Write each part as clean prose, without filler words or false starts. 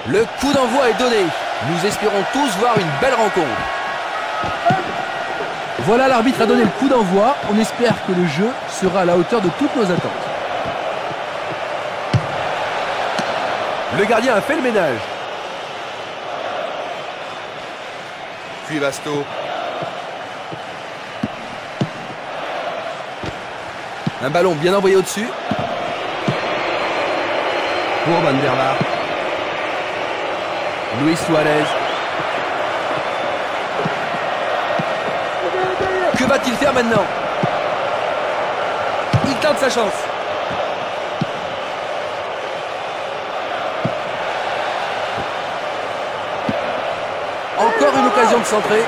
Le coup d'envoi est donné. Nous espérons tous voir une belle rencontre. Voilà, l'arbitre a donné le coup d'envoi. On espère que le jeu sera à la hauteur de toutes nos attentes. Le gardien a fait le ménage. Puis Vasto. Un ballon bien envoyé au-dessus. Pour Van der Vaart. Luis Suarez. Que va-t-il faire maintenant? Il tente sa chance. Encore une occasion de centrer.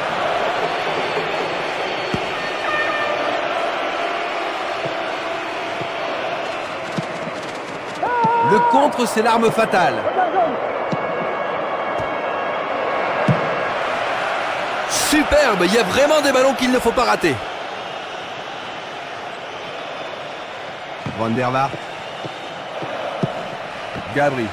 Le contre, c'est l'arme fatale. Superbe, il y a vraiment des ballons qu'il ne faut pas rater. Van der Vaart. Gabri.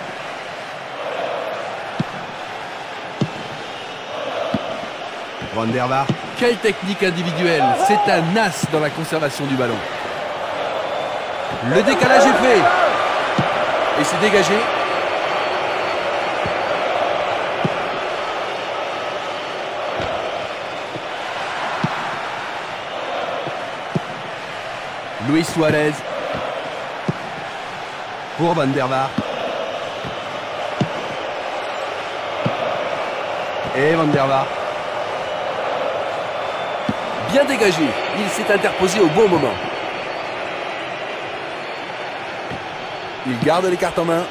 Van der Vaart. Quelle technique individuelle. C'est un as dans la conservation du ballon. Le décalage est fait. Et c'est dégagé. Luis Suarez. Pour Van der Vaart. Et Van der Vaart. Bien dégagé. Il s'est interposé au bon moment. Il garde les cartes en main.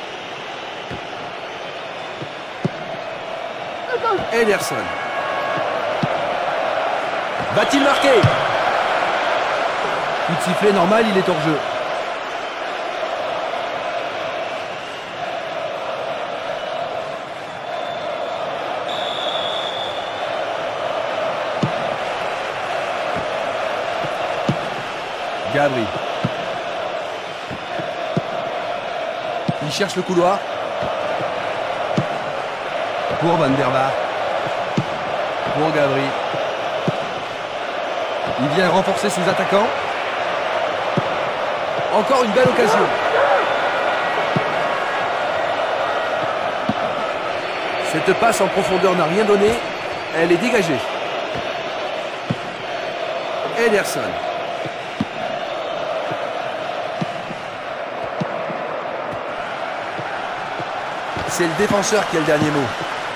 Ederson. Va-t-il marquer? Coup de sifflet normal, il est hors jeu. Gabri. Il cherche le couloir. Pour Van der Vaart. Pour Gabri. Il vient renforcer ses attaquants. Encore une belle occasion. Cette passe en profondeur n'a rien donné. Elle est dégagée. Ederson. C'est le défenseur qui a le dernier mot.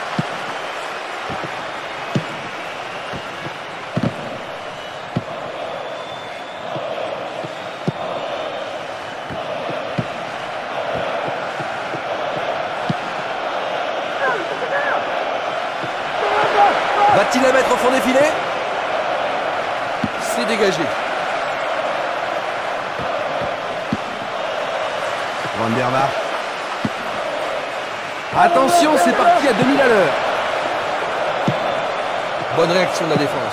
Va-t-il la mettre au fond des filets? C'est dégagé. Van der Vaart. Attention, c'est parti à 2000 à l'heure. Bonne réaction de la défense.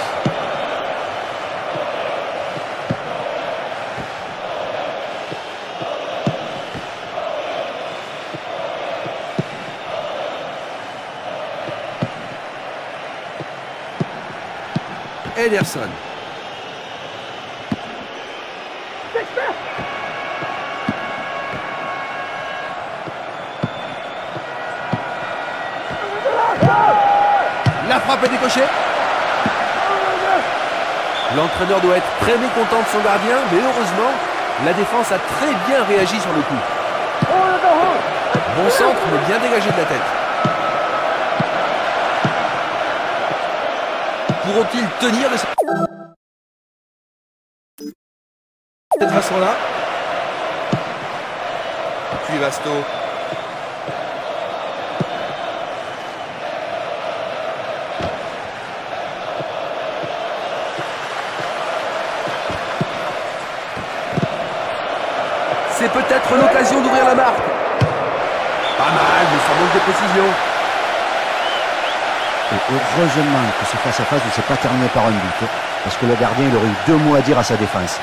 Ederson. La frappe est décochée. L'entraîneur doit être très mécontent de son gardien, mais heureusement, la défense a très bien réagi sur le coup. Bon centre, mais bien dégagé de la tête. Pourront-ils tenir de cette façon-là? Puis Vasto. C'est peut-être l'occasion d'ouvrir la marque. Pas mal, mais ça manque de précision. Et heureusement que ce face-à-face ne s'est pas terminé par un but. Parce que le gardien, il aurait eu 2 mots à dire à sa défense.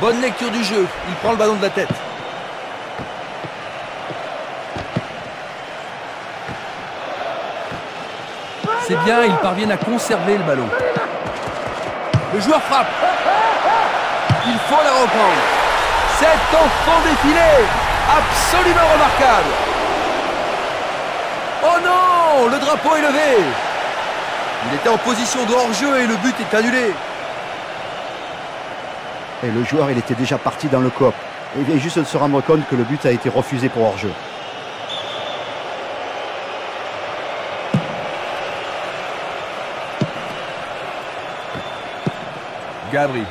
Bonne lecture du jeu. Il prend le ballon de la tête. C'est bien, ils parviennent à conserver le ballon. Le joueur frappe. Il faut la reprendre. Cet enfant défilé, absolument remarquable. Oh non, le drapeau est levé. Il était en position de hors-jeu et le but est annulé. Et le joueur, il était déjà parti dans le coop. Il vient juste de se rendre compte que le but a été refusé pour hors-jeu. Gabri.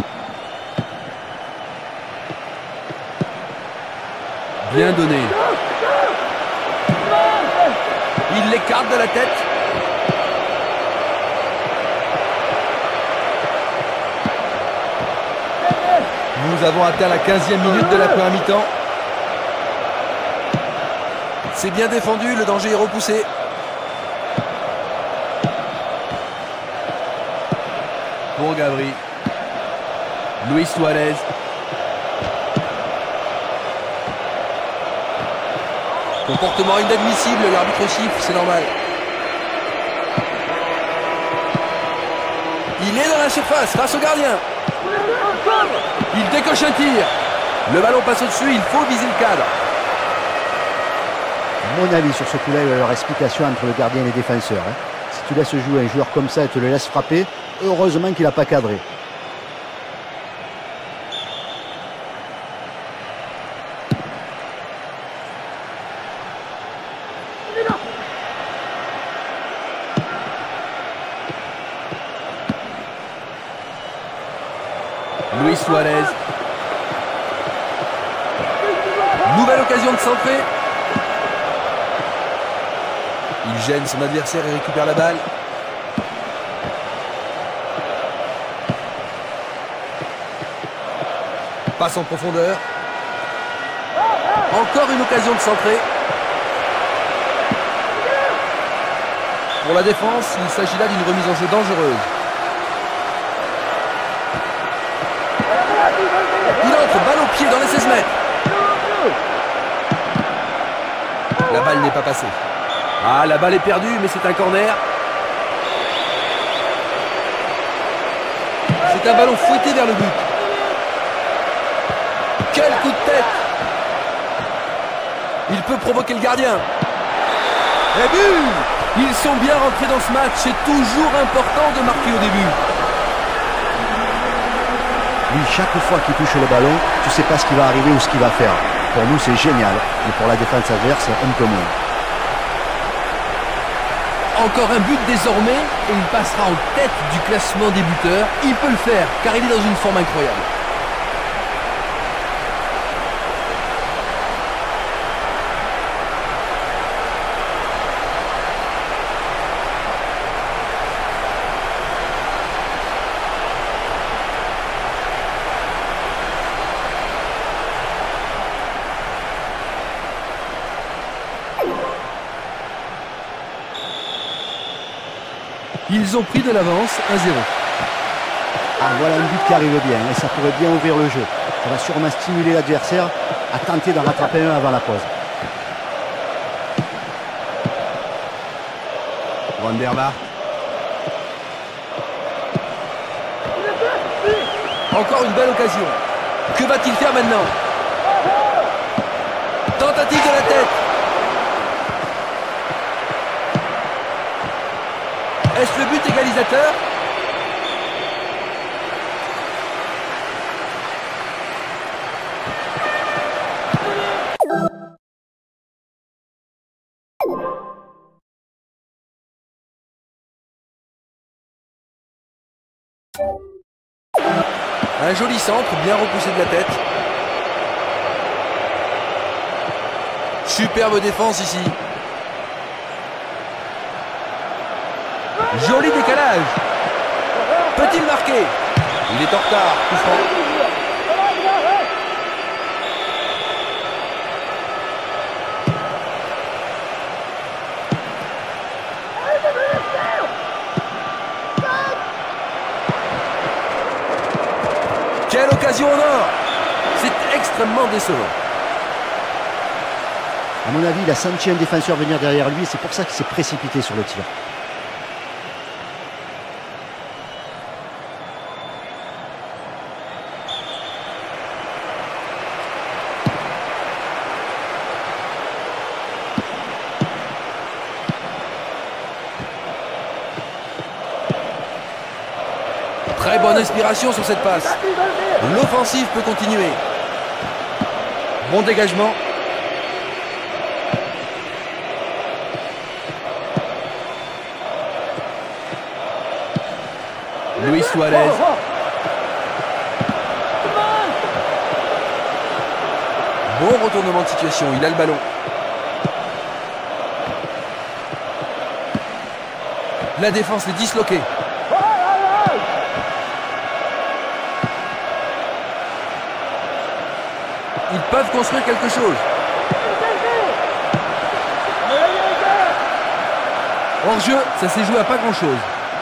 Bien donné. Il l'écarte de la tête. Nous avons atteint la 15e minute de la première mi-temps. C'est bien défendu, le danger est repoussé. Pour Gabri. Luis Suarez. Comportement inadmissible, l'arbitre siffle, c'est normal. Il est dans la surface, face au gardien. Il décoche un tir. Le ballon passe au-dessus, il faut viser le cadre. Mon avis sur ce coup-là, il va y avoir explication entre le gardien et les défenseurs. Si tu laisses jouer un joueur comme ça et te le laisses frapper, heureusement qu'il n'a pas cadré. Luis Suarez. Nouvelle occasion de centrer. Il gêne son adversaire et récupère la balle. Passe en profondeur. Encore une occasion de centrer. Pour la défense, il s'agit là d'une remise en jeu dangereuse. Il entre, balle au pied dans les 16 mètres. La balle n'est pas passée. Ah, la balle est perdue, mais c'est un corner. C'est un ballon fouetté vers le but. Quel coup de tête! Il peut provoquer le gardien. Et but! Ils sont bien rentrés dans ce match. C'est toujours important de marquer au début. Lui, chaque fois qu'il touche le ballon, tu ne sais pas ce qui va arriver ou ce qu'il va faire. Pour nous, c'est génial. Mais pour la défense adverse, un peu moins. Encore un but désormais et il passera en tête du classement des buteurs. Il peut le faire car il est dans une forme incroyable. Ils ont pris de l'avance, 1-0. Ah, voilà un but qui arrive bien et ça pourrait bien ouvrir le jeu. Ça va sûrement stimuler l'adversaire à tenter d'en rattraper un avant la pause. Vanderba. Encore une belle occasion. Que va-t-il faire maintenant? Tentative de la tête. Est-ce le but égalisateur? Un joli centre, bien repoussé de la tête. Superbe défense ici. Joli décalage. Peut-il marquer? Il est en retard, coup franc. Quelle occasion en or! C'est extrêmement décevant. À mon avis, il a senti un défenseur venir derrière lui et c'est pour ça qu'il s'est précipité sur le tir. Très bonne inspiration sur cette passe. L'offensive peut continuer. Bon dégagement. Luis Suarez. Bon retournement de situation, il a le ballon. La défense est disloquée. Ils peuvent construire quelque chose. Hors-jeu, ça s'est joué à pas grand-chose.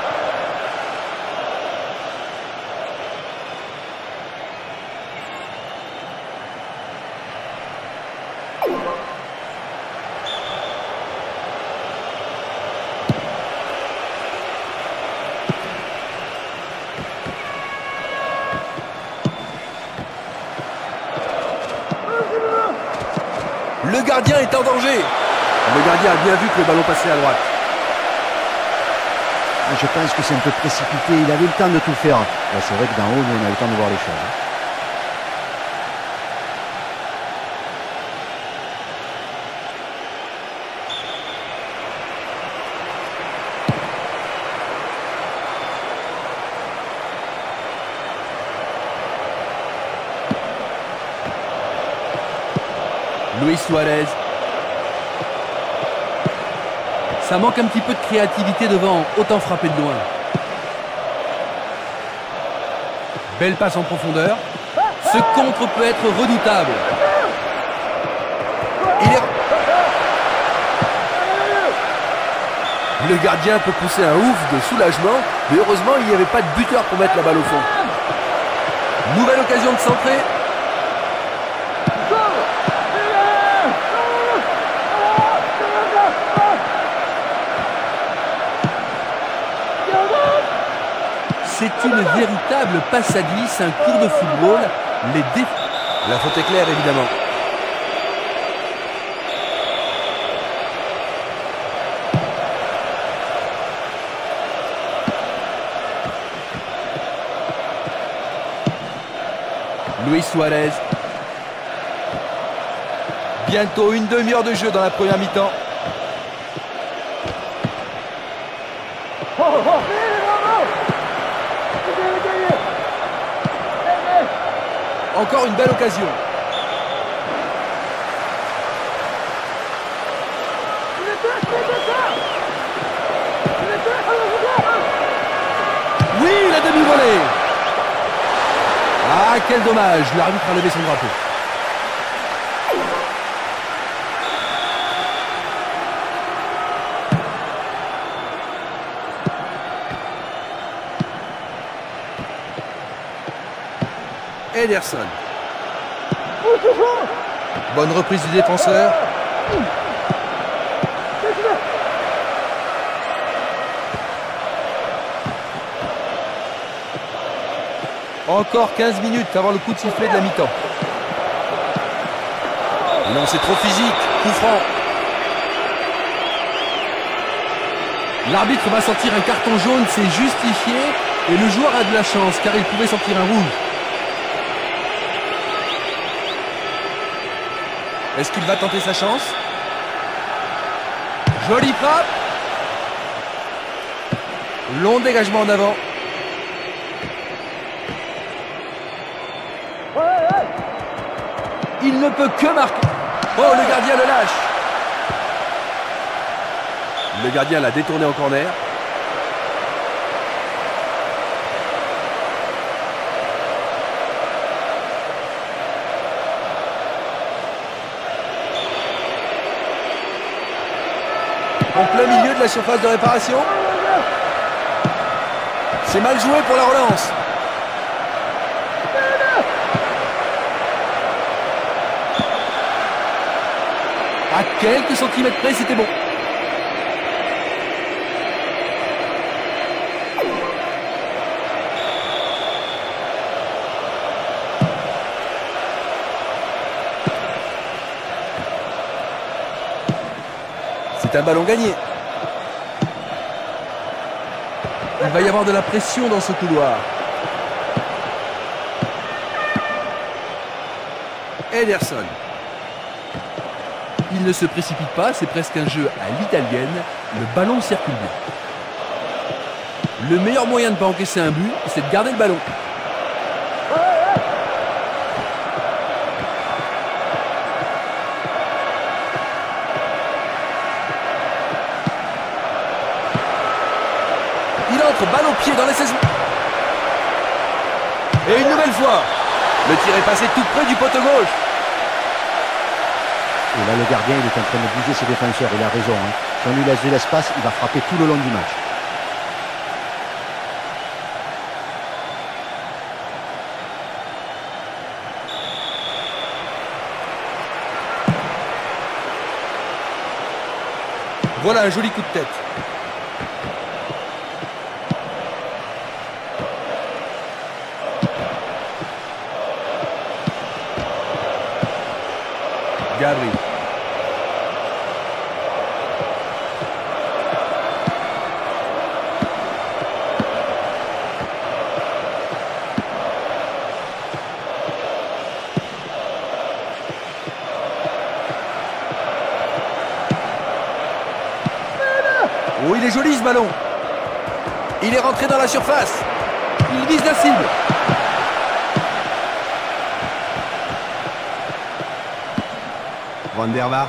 Le gardien est en danger. Le gardien a bien vu que le ballon passait à droite. Je pense que c'est un peu précipité. Il avait le temps de tout faire. C'est vrai que d'en haut, on a eu le temps de voir les choses. Luis Suarez. Ça manque un petit peu de créativité devant, autant frapper de loin. Belle passe en profondeur. Ce contre peut être redoutable. Le gardien peut pousser un ouf de soulagement, mais heureusement il n'y avait pas de buteur pour mettre la balle au fond. Nouvelle occasion de centrer. C'est une véritable passe à glisse, un cours de football. La faute est claire, évidemment. Luis Suarez. Bientôt une demi-heure de jeu dans la première mi-temps. Encore une belle occasion. Oui, la demi-volée. Ah, quel dommage. L'arbitre a levé son drapeau. Ederson. Bonne reprise du défenseur. Encore 15 minutes avant le coup de sifflet de la mi-temps. Non, c'est trop physique. Coup franc. L'arbitre va sortir un carton jaune, c'est justifié. Et le joueur a de la chance car il pouvait sortir un rouge. Est-ce qu'il va tenter sa chance? Jolie frappe. Long dégagement en avant. Il ne peut que marquer. Oh, le gardien le lâche. Le gardien l'a détourné en corner. En plein milieu de la surface de réparation. C'est mal joué pour la relance. À quelques centimètres près, c'était bon. C'est un ballon gagné. Il va y avoir de la pression dans ce couloir. Ederson. Il ne se précipite pas, c'est presque un jeu à l'italienne. Le ballon circule bien. Le meilleur moyen de ne pas encaisser un but, c'est de garder le ballon. Il entre, balle au pied dans les 16. Et une nouvelle fois. Le tir est passé tout près du poteau gauche. Et là, le gardien, il est en train de bouger ses défenseurs. Il a raison. Si on lui laisse de l'espace, il va frapper tout le long du match. Voilà un joli coup de tête. Gabri. Oh, il est joli ce ballon. Il est rentré dans la surface. Il vise la cible. Van der Vaart.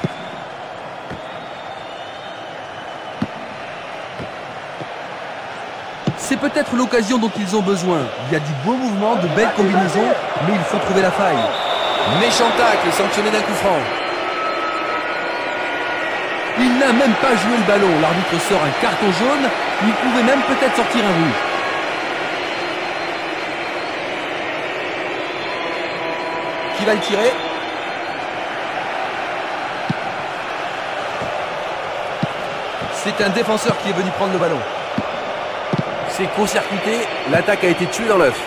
C'est peut-être l'occasion dont ils ont besoin. Il y a du beau mouvement, de belles combinaisons, mais il faut trouver la faille. Méchant tacle sanctionné d'un coup franc. Il n'a même pas joué le ballon. L'arbitre sort un carton jaune. Il pouvait même peut-être sortir un rouge. Qui va le tirer? C'est un défenseur qui est venu prendre le ballon. C'est court-circuité. L'attaque a été tuée dans l'œuf.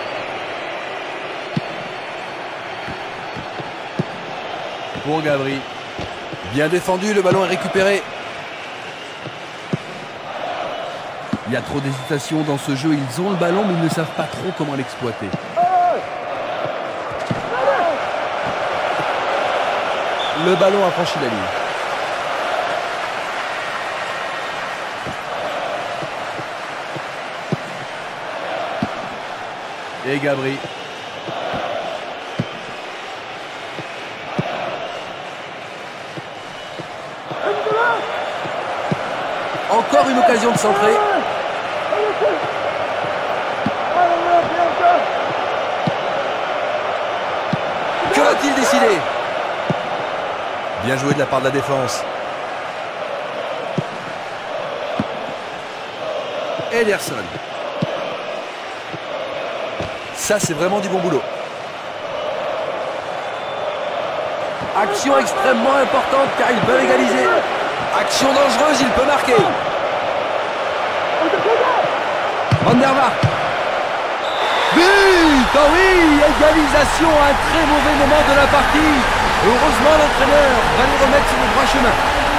Pour Gabri. Bien défendu, le ballon est récupéré. Il y a trop d'hésitation dans ce jeu. Ils ont le ballon, mais ils ne savent pas trop comment l'exploiter. Le ballon a franchi la ligne. Et Gabri. Encore une occasion de centrer. Que va-t-il décider? Bien joué de la part de la défense. Ederson. Ça, c'est vraiment du bon boulot. Action extrêmement importante car ils peuvent égaliser. Action dangereuse, il peut marquer. Van der Vaart. But! Oh oui! Égalisation à un très mauvais moment de la partie. Heureusement, l'entraîneur va les remettre sur le droit chemin.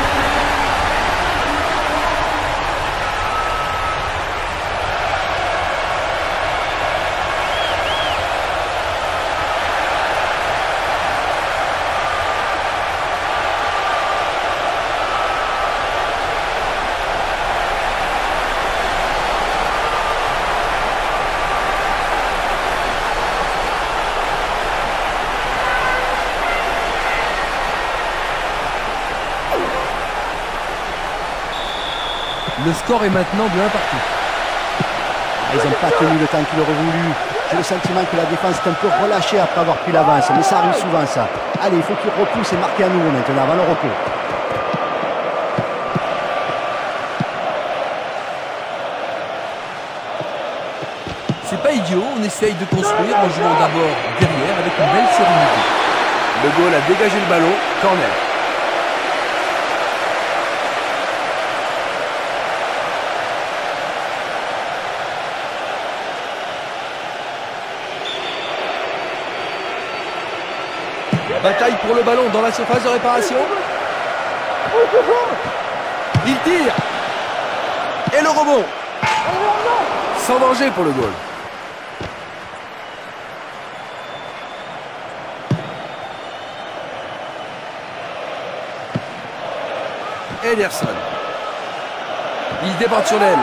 Le score est maintenant de 1 partout. Ils n'ont pas tenu le temps qu'il aurait voulu. J'ai le sentiment que la défense est un peu relâchée après avoir pris l'avance. Mais ça arrive souvent, ça. Allez, il faut qu'ils repoussent et marquer à nouveau maintenant, avant le repos. C'est pas idiot, on essaye de construire en jouant d'abord derrière avec une belle sérénité. Le goal a dégagé le ballon, corner. Bataille pour le ballon dans la surface de réparation. Il tire. Et le rebond. Sans danger pour le goal. Ederson. Il déborde sur l'aile.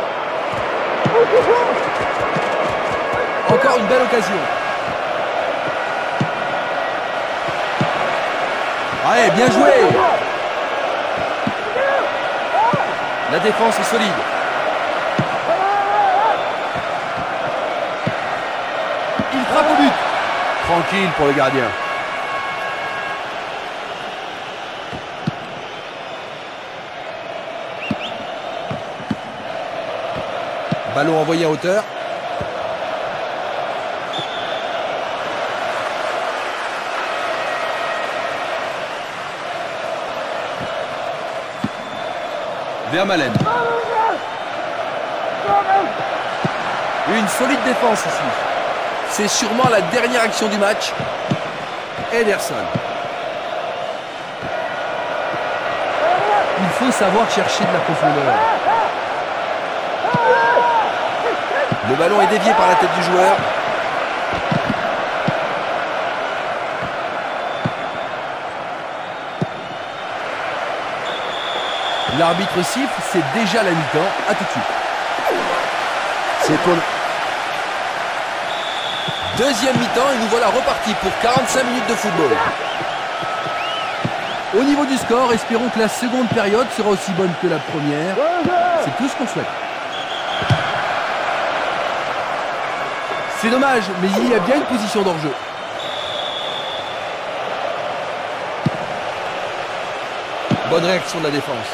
Encore une belle occasion. Ouais, bien joué. La défense est solide. Il frappe au but. Tranquille pour le gardien. Ballon envoyé à hauteur. Vermaelen. Une solide défense ici. C'est sûrement la dernière action du match. Ederson. Il faut savoir chercher de la profondeur. Le ballon est dévié par la tête du joueur. L'arbitre siffle, c'est déjà la mi-temps. À tout de suite. C'est pour... Deuxième mi-temps et nous voilà repartis pour 45 minutes de football. Au niveau du score, espérons que la seconde période sera aussi bonne que la première. C'est tout ce qu'on souhaite. C'est dommage, mais il y a bien une position d'hors-jeu. Bonne réaction de la défense.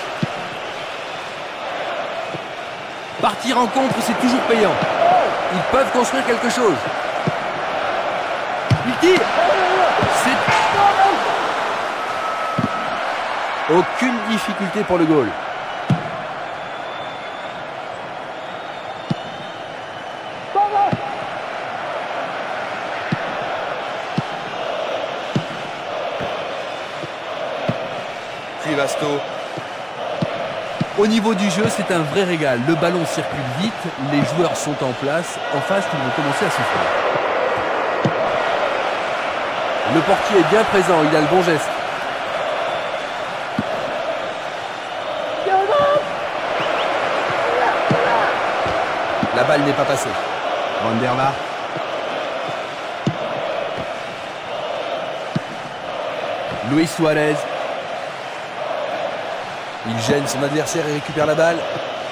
Partir en contre, c'est toujours payant. Ils peuvent construire quelque chose. Il tire. C'est... Aucune difficulté pour le goal. Vasto. Au niveau du jeu, c'est un vrai régal. Le ballon circule vite, les joueurs sont en place. En face, ils vont commencer à souffrir. Le portier est bien présent, il a le bon geste. La balle n'est pas passée. Vanderla. Luis Suarez. Il gêne son adversaire et récupère la balle.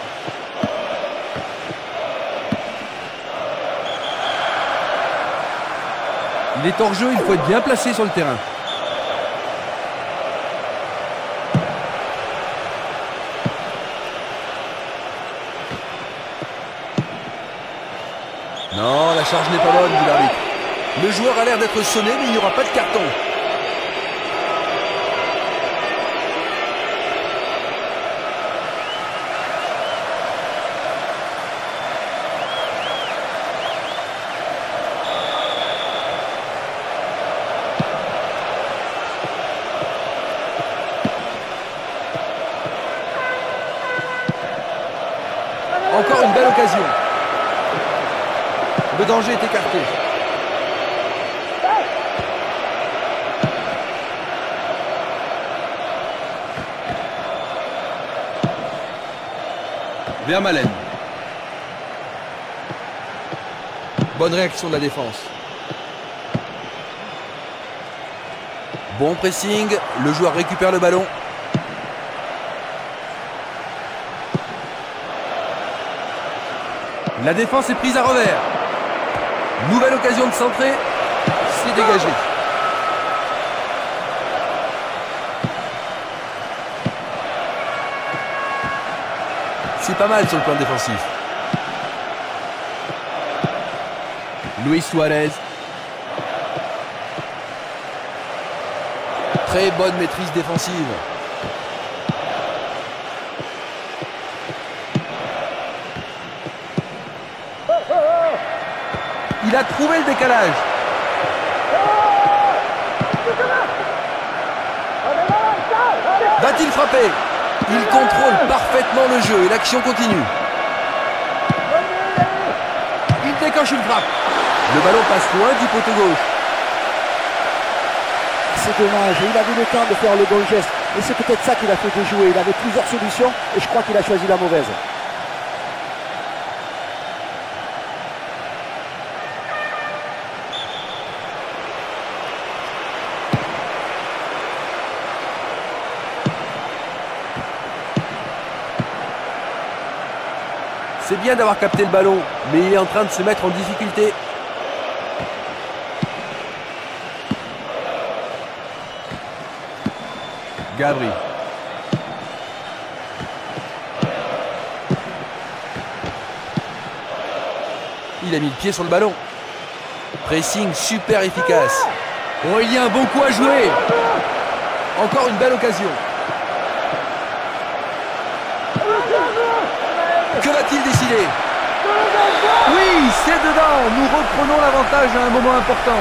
Il est hors jeu, il faut être bien placé sur le terrain. Non, la charge n'est pas bonne, dit l'arbitre. Le joueur a l'air d'être sonné, mais il n'y aura pas de carton. Encore une belle occasion. Le danger est écarté. Vermaelen. Bonne réaction de la défense. Bon pressing. Le joueur récupère le ballon. La défense est prise à revers. Nouvelle occasion de centrer. C'est dégagé. C'est pas mal sur le plan défensif. Luis Suarez. Très bonne maîtrise défensive. Il a trouvé le décalage. Va-t-il frapper? Il contrôle parfaitement le jeu et l'action continue. Il décoche une frappe. Le ballon passe loin du poteau gauche. C'est dommage, il avait le temps de faire le bon geste. Et c'est peut-être ça qu'il a fait déjouer. Il avait plusieurs solutions et je crois qu'il a choisi la mauvaise. C'est bien d'avoir capté le ballon, mais il est en train de se mettre en difficulté. Gabri. Il a mis le pied sur le ballon. Pressing super efficace. Oh, il y a un bon coup à jouer. Encore une belle occasion. Que va-t-il décider? Oui, c'est dedans. Nous reprenons l'avantage à un moment important.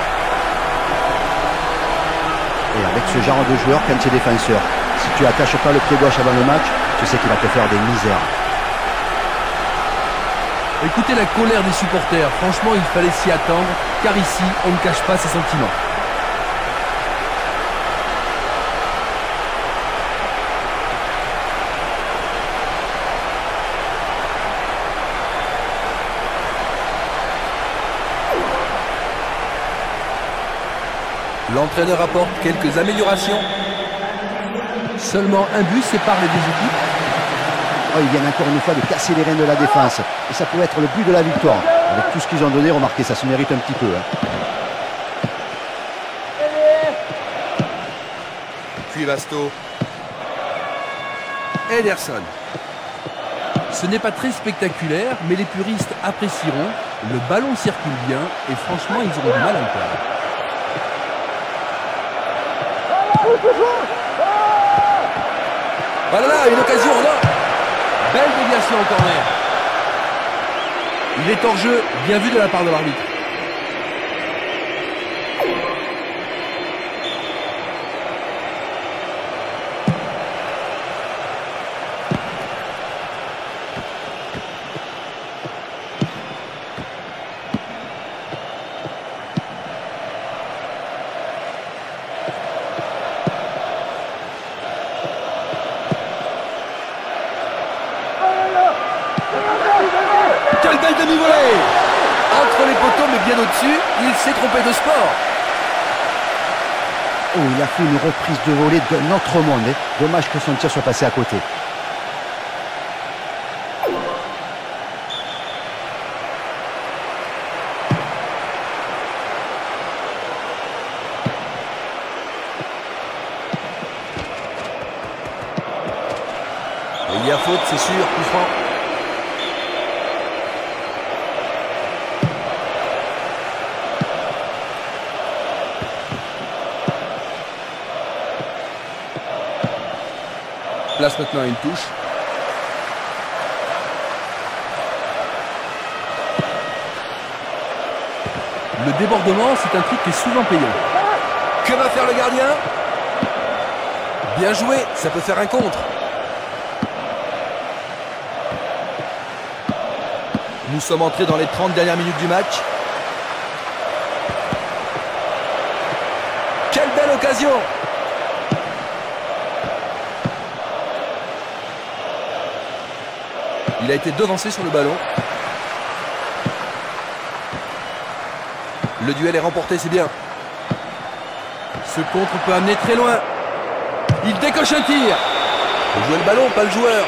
Et avec ce genre de joueur, quand tu es défenseur, si tu attaches pas le pied gauche avant le match, tu sais qu'il va te faire des misères. Écoutez la colère des supporters. Franchement, il fallait s'y attendre, car ici, on ne cache pas ses sentiments. L'entraîneur apporte quelques améliorations. Seulement un but sépare les deux équipes. Oh, ils viennent encore une fois de casser les reins de la défense. Et ça pourrait être le but de la victoire. Avec tout ce qu'ils ont donné, remarquez, ça se mérite un petit peu. Puis Vasto. Ederson. Ce n'est pas très spectaculaire, mais les puristes apprécieront. Le ballon circule bien et franchement, ils auront du mal à le perdre. Voilà là, une occasion là. Belle déviation en corner. Il est hors jeu, bien vu de la part de l'arbitre. Quelle belle demi-volée! Entre les poteaux mais bien au-dessus, il s'est trompé de sport. Oh, il a fait une reprise de volée d'un autre monde. Dommage que son tir soit passé à côté. Et il y a faute, c'est sûr, coup franc. Place maintenant à une touche. Le débordement, c'est un truc qui est souvent payant. Que va faire le gardien? Bien joué, ça peut faire un contre. Nous sommes entrés dans les 30 dernières minutes du match. Quelle belle occasion! Il a été devancé sur le ballon. Le duel est remporté, c'est bien. Ce contre peut amener très loin. Il décoche un tir. Faut jouer le ballon, pas le joueur.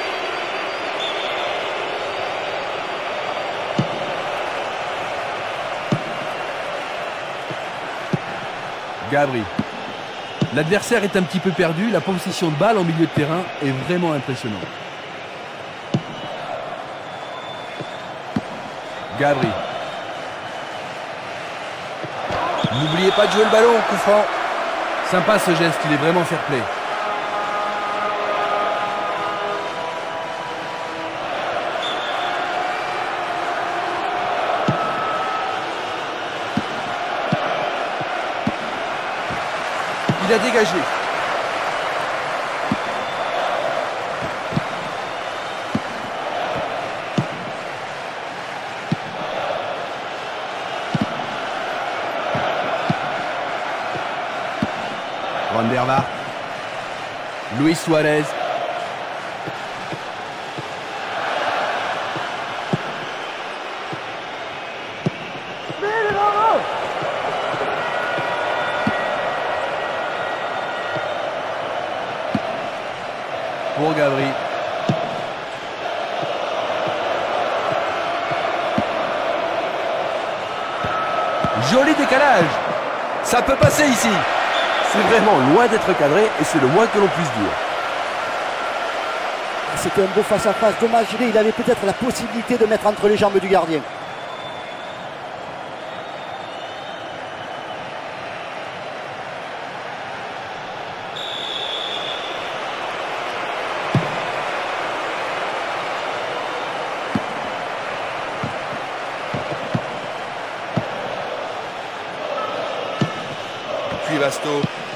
Gabri. L'adversaire est un petit peu perdu. La possession de balle en milieu de terrain est vraiment impressionnante. Gabri. N'oubliez pas de jouer le ballon, coup franc. Sympa ce geste, il est vraiment fair play. Il a dégagé. Van der Vaart. Luis Suarez. Pour Gabri. Joli décalage. Ça peut passer ici. C'est vraiment loin d'être cadré et c'est le moins que l'on puisse dire. C'était un beau face-à-face. Dommage, il avait peut-être la possibilité de mettre entre les jambes du gardien. Puis Vasto.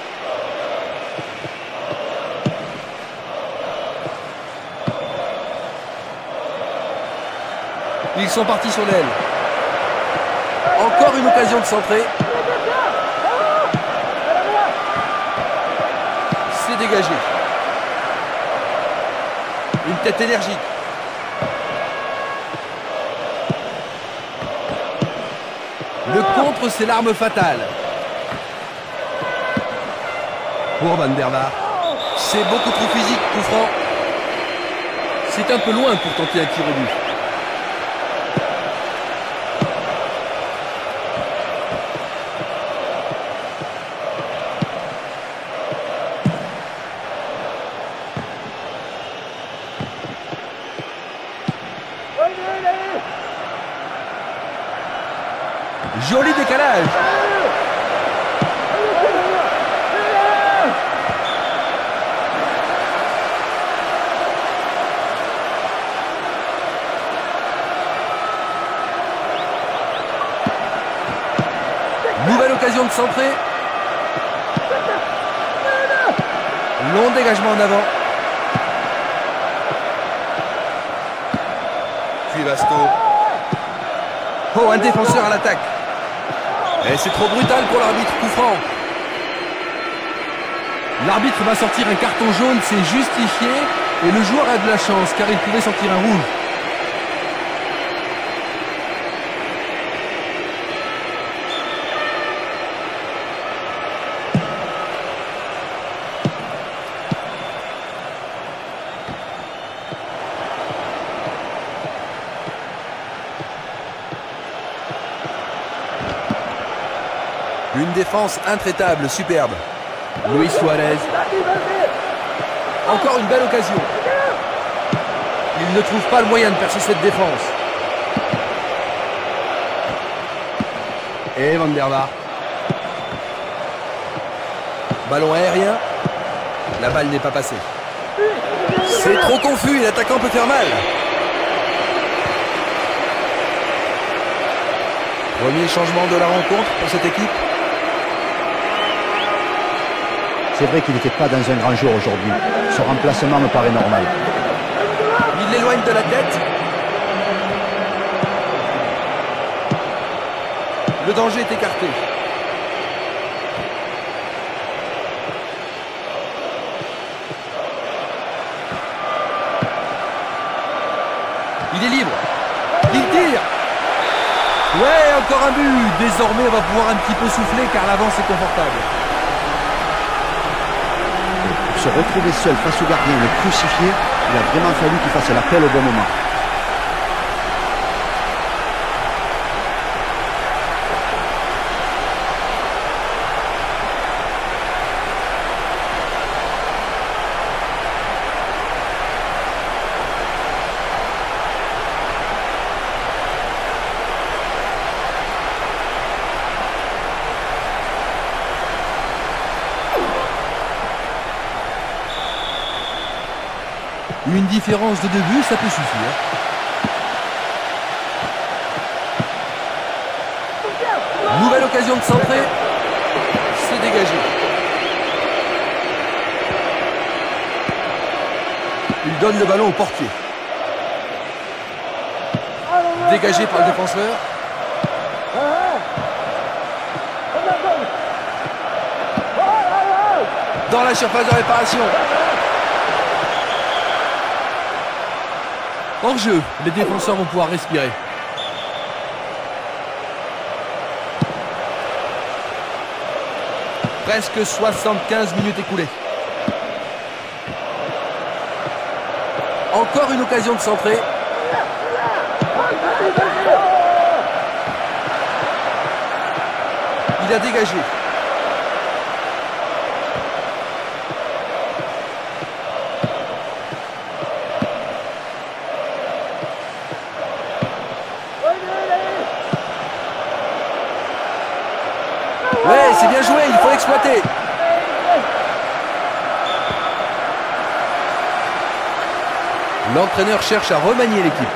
Ils sont partis sur l'aile. Encore une occasion de centrer. C'est dégagé. Une tête énergique. Le contre, c'est l'arme fatale. Pour Van der Vaart. C'est beaucoup trop physique, coup franc. C'est un peu loin pour tenter un tir au but. Joli décalage. Nouvelle occasion de centrer. Long dégagement en avant. Puis Vasto. Oh, un défenseur à l'attaque. Et c'est trop brutal pour l'arbitre, coup franc. L'arbitre va sortir un carton jaune, c'est justifié. Et le joueur a de la chance car il pouvait sortir un rouge. Une défense intraitable, superbe. Luis Suarez. Encore une belle occasion. Il ne trouve pas le moyen de percer cette défense. Et Van der Vaart. Ballon aérien. La balle n'est pas passée. C'est trop confus, l'attaquant peut faire mal. Premier changement de la rencontre pour cette équipe. C'est vrai qu'il n'était pas dans un grand jour aujourd'hui. Son remplacement me paraît normal. Il l'éloigne de la tête. Le danger est écarté. Il est libre. Il tire. Ouais, encore un but. Désormais, on va pouvoir un petit peu souffler car l'avance est confortable. Se retrouver seul face au gardien et le crucifier, il a vraiment fallu qu'il fasse l'appel au bon moment. Une différence de 2 buts, ça peut suffire. Nouvelle occasion de centrer. C'est dégagé. Il donne le ballon au portier. Dégagé par le défenseur. dans la surface de réparation. Hors jeu, les défenseurs vont pouvoir respirer. Presque 75 minutes écoulées. Encore une occasion de centrer. Il a dégagé. Ouais, c'est bien joué, il faut l'exploiter. L'entraîneur cherche à remanier l'équipe.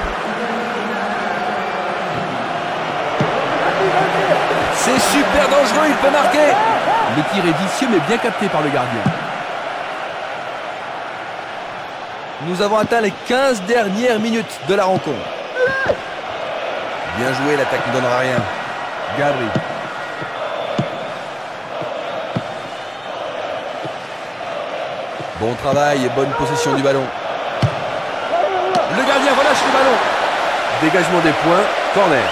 C'est super dangereux, il peut marquer. Le tir est vicieux mais bien capté par le gardien. Nous avons atteint les 15 dernières minutes de la rencontre. Bien joué, l'attaque ne donnera rien. Gabri. Bon travail et bonne possession du ballon. Le gardien relâche le ballon. Dégagement des points, corner.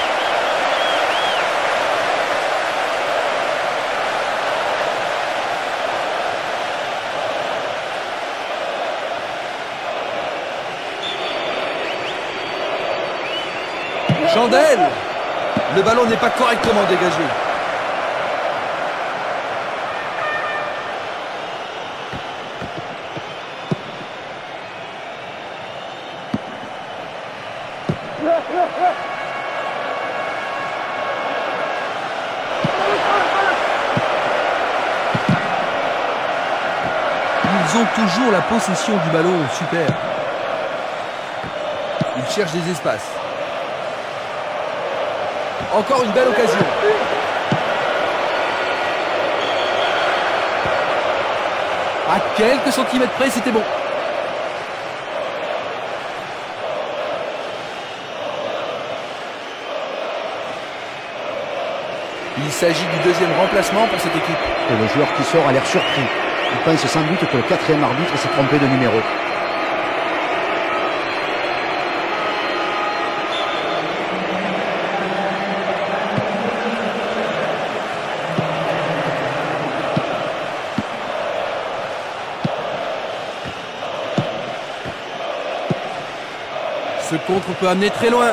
Chandelle. Le ballon n'est pas correctement dégagé. Ils ont toujours la possession du ballon, super. Ils cherchent des espaces. Encore une belle occasion. À quelques centimètres près, c'était bon. Il s'agit du deuxième remplacement pour cette équipe. Et le joueur qui sort a l'air surpris. Il pense sans doute que le quatrième arbitre s'est trompé de numéro. Ce contre peut amener très loin.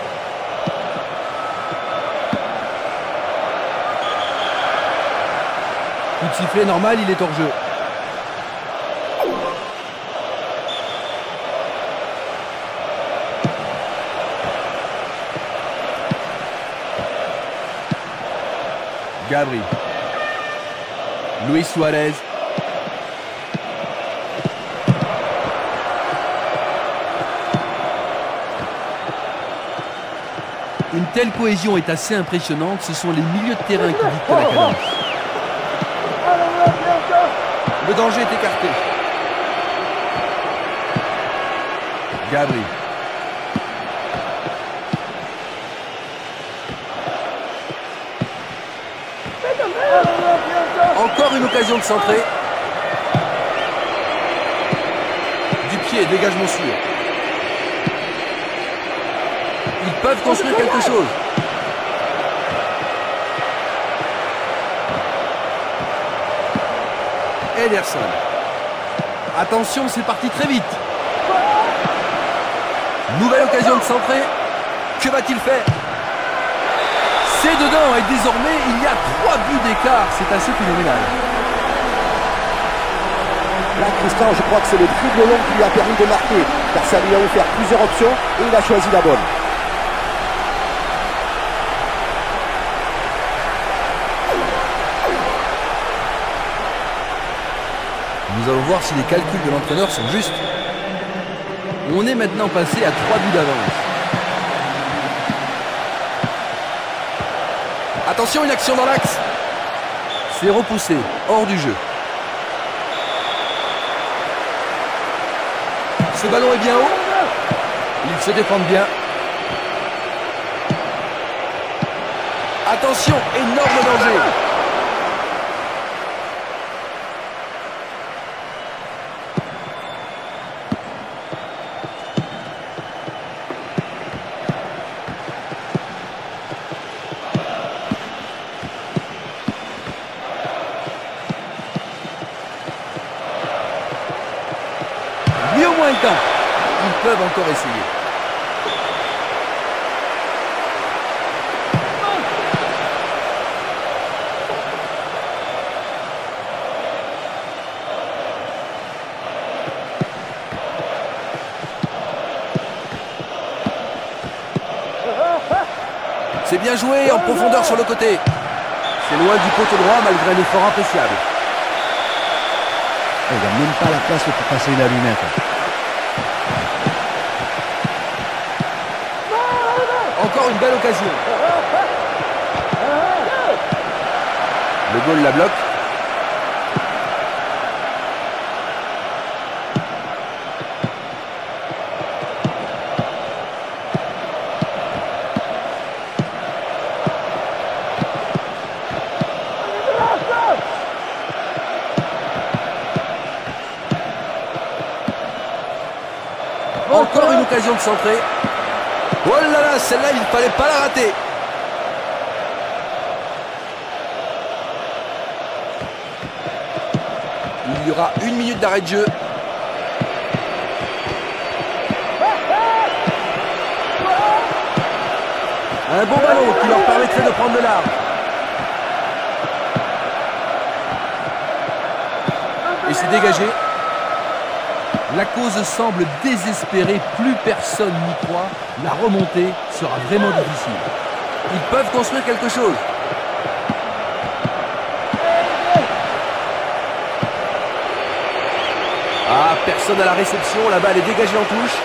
Coup de sifflet normal, il est hors jeu. Gabri. Luis Suarez. Une telle cohésion est assez impressionnante. Ce sont les milieux de terrain qui dictent la cadence. Le danger est écarté. Gabri. Encore une occasion de centrer. Du pied, dégagement sûr. Ils peuvent construire quelque chose. Ederson. Attention, c'est parti très vite. Nouvelle occasion de centrer. Que va-t-il faire? C'est dedans et désormais il y a 3 buts d'écart. C'est assez phénoménal. Là, Christian, je crois que c'est le dribble long qui lui a permis de marquer, car ça lui a offert plusieurs options et il a choisi la bonne. Nous allons voir si les calculs de l'entraîneur sont justes. On est maintenant passé à 3 buts d'avance. Attention, une action dans l'axe. C'est repoussé, hors du jeu. Ce ballon est bien haut. Ils se défendent bien. Attention, énorme danger. peuvent encore essayer. C'est bien joué en profondeur sur le côté. C'est loin du poteau droit malgré un effort appréciable. Il n'a même pas la place pour passer la lunette. Encore une belle occasion. Le goal la bloque. Encore une occasion de centrer. Oh là là, celle-là, il ne fallait pas la rater. Il y aura 1 minute d'arrêt de jeu. Un bon ballon qui leur permettrait de prendre le large. Et c'est dégagé. La cause semble désespérée, plus personne n'y croit. La remontée sera vraiment difficile. Ils peuvent construire quelque chose. Ah, personne à la réception, la balle est dégagée en touche.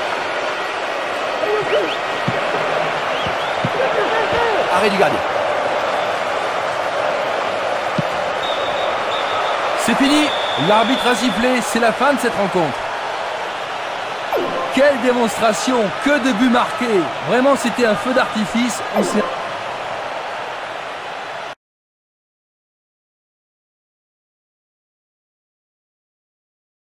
Arrêt du gardien. C'est fini. L'arbitre a sifflé, c'est la fin de cette rencontre. Quelle démonstration, que de buts marqués. Vraiment, c'était un feu d'artifice.